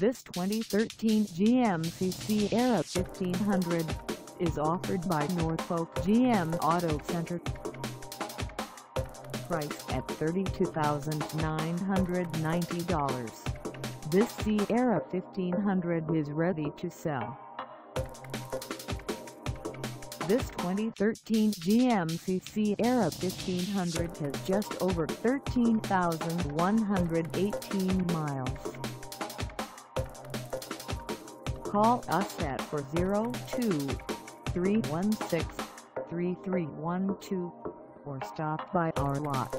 This 2013 GMC Sierra 1500 is offered by Norfolk GM Auto Center. Price at $32,990. This Sierra 1500 is ready to sell. This 2013 GMC Sierra 1500 has just over 13,118 miles. Call us at 402-316-3312 or stop by our lot.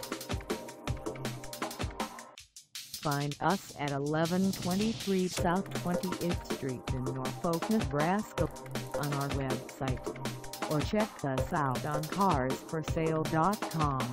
Find us at 1123 South 20th Street in Norfolk, Nebraska on our website, or check us out on carsforsale.com.